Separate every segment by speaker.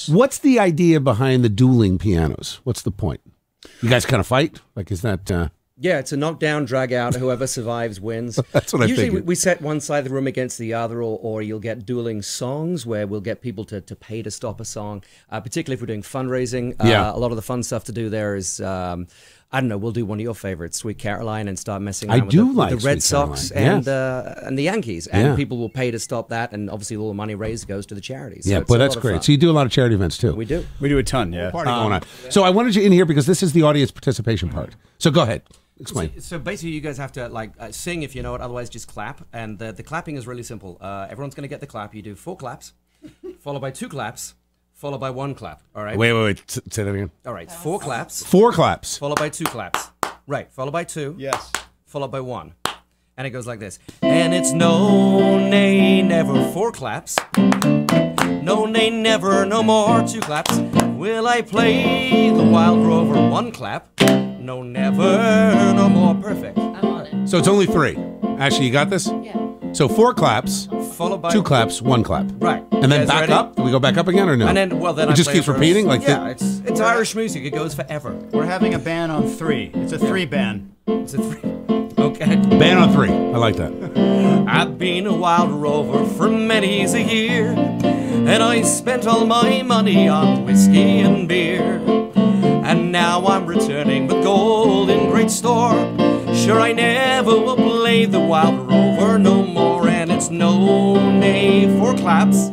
Speaker 1: What's the idea behind the dueling pianos? What's the point? You guys kind of fight? Like, is that...
Speaker 2: Yeah, it's a knockdown, drag out. Whoever survives wins.
Speaker 1: That's what I figured.
Speaker 2: Usually we set one side of the room against the other, or you'll get dueling songs where we'll get people to pay to stop a song, particularly if we're doing fundraising.
Speaker 1: Yeah.
Speaker 2: A lot of the fun stuff to do there is... I don't know, we'll do one of your favorites, Sweet Caroline, and start messing around with the Red Sox and the Yankees. And people will pay to stop that, and obviously all the money raised goes to the charities. So
Speaker 1: but that's great. So you do a lot of charity events too.
Speaker 2: We do.
Speaker 3: We do a ton, yeah.
Speaker 1: Party going on. So I wanted you in here because this is the audience participation part. So go ahead. Explain.
Speaker 2: So basically you guys have to sing if you know it, otherwise just clap. And the clapping is really simple. Everyone's going to get the clap. You do 4 claps, followed by 2 claps, followed by 1 clap. All right.
Speaker 1: Wait. Say that again.
Speaker 2: All right. 4 claps.
Speaker 1: 4 claps.
Speaker 2: Followed by 2 claps. Right. Followed by 2.
Speaker 3: Yes.
Speaker 2: Followed by 1. And it goes like this. And it's no, nay, never 4 claps. No, nay, never, no more 2 claps. Will I play the wild rover 1 clap? No, never, no more. Perfect.
Speaker 4: I'm on it.
Speaker 1: So it's only 3. Ashley, you got this?
Speaker 4: Yeah.
Speaker 1: So 4 claps,
Speaker 2: followed by
Speaker 1: 2 claps, 1 clap.
Speaker 2: Right.
Speaker 1: And then back up? Do we go back up again or no?
Speaker 2: And then, well, then
Speaker 1: it just keeps repeating? Like
Speaker 2: yeah, it's Irish music. It goes forever.
Speaker 3: We're having a ban on 3. It's a 3 ban.
Speaker 2: It's a 3. Okay.
Speaker 1: Ban on 3. I like that.
Speaker 2: I've been a wild rover for many's a year, and I spent all my money on whiskey and beer. And now I'm returning with gold in great store. Sure, I never will play the wild rover no more. And it's no, nay, 4 claps.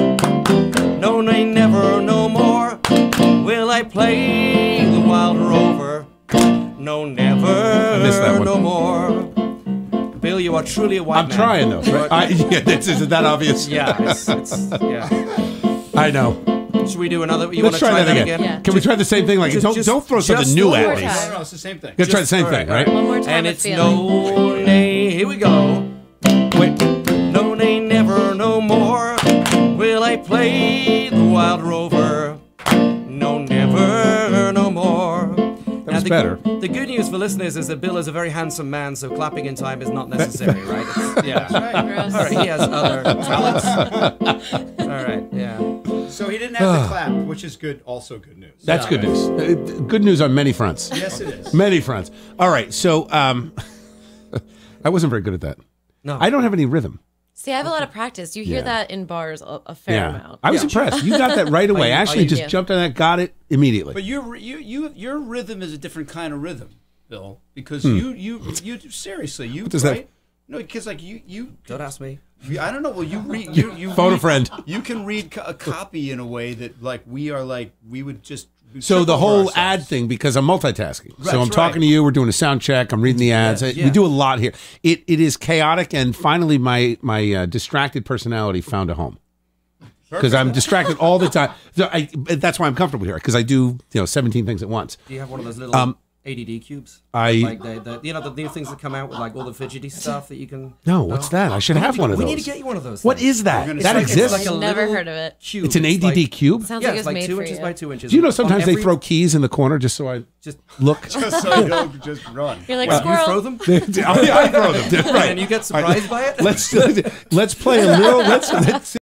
Speaker 2: No, nay, never, no more. Will I play the wild rover? No, never,
Speaker 1: I missed that one.
Speaker 2: no more. Bill, you are truly a white man.
Speaker 1: I'm trying though. Right? Is that obvious?
Speaker 2: Yeah, yeah.
Speaker 1: I know.
Speaker 2: Should we do another?
Speaker 1: Let's try that again. Yeah. Can we try the same thing? Like, don't throw something new at me.
Speaker 3: No, it's the same thing.
Speaker 1: Let's try the same thing, right?
Speaker 4: One more time.
Speaker 2: And it's no, nay, here we go. Wait, no, nay, never, no more. Will I play the wild rover? No, never, no more.
Speaker 1: That was better.
Speaker 2: The good news for listeners is that Bill is a very handsome man, so clapping in time is not necessary, right? Yeah.
Speaker 4: Right.
Speaker 2: All right, he has other talents. All right, yeah.
Speaker 3: So he didn't have the clap, which is good. Also good news.
Speaker 1: That's good news. Good news on many fronts.
Speaker 3: Yes, it is.
Speaker 1: Many fronts. All right, so I wasn't very good at that.
Speaker 2: No,
Speaker 1: I don't have any rhythm.
Speaker 4: See, I have a lot of practice. You hear that in bars a fair amount.
Speaker 1: I was impressed. You got that right away. Ashley just jumped on that, got it immediately.
Speaker 3: But your rhythm is a different kind of rhythm, Bill, because you seriously you.
Speaker 1: What does
Speaker 3: right?
Speaker 1: that?
Speaker 3: No, because like you.
Speaker 2: Don't ask me.
Speaker 3: I don't know. Well, you read. You
Speaker 1: phone
Speaker 3: read,
Speaker 1: a friend.
Speaker 3: You can read a copy in a way that we would just.
Speaker 1: So the whole ad thing, because I'm multitasking.
Speaker 3: Right,
Speaker 1: so I'm talking to you, we're doing a sound check, I'm reading the ads. We do a lot here. It is chaotic, and finally my distracted personality found a home. Because I'm distracted all the time. So that's why I'm comfortable here, because I do 17 things at once.
Speaker 2: Do you have one of those little ADD cubes? Like the new things that come out with like all the fidgety stuff that you can.
Speaker 1: No, what's that? I should have one of those.
Speaker 2: We need to get you one of those.
Speaker 1: What is that? That exists?
Speaker 4: I've never heard of it.
Speaker 2: Cube.
Speaker 1: It's an ADD cube?
Speaker 4: Sounds
Speaker 2: Yeah,
Speaker 4: like
Speaker 2: it's
Speaker 4: it's
Speaker 2: like
Speaker 4: made
Speaker 2: 2
Speaker 4: for
Speaker 2: inches
Speaker 4: you.
Speaker 2: by 2 inches.
Speaker 1: Do you know sometimes they throw keys in the corner just so I
Speaker 2: just
Speaker 1: look?
Speaker 3: Just so you don't just run.
Speaker 4: You're like,
Speaker 2: you
Speaker 4: squirrel.
Speaker 2: throw them,
Speaker 1: I throw them. Right.
Speaker 2: and you get surprised by it.
Speaker 1: Let's play a little. Let's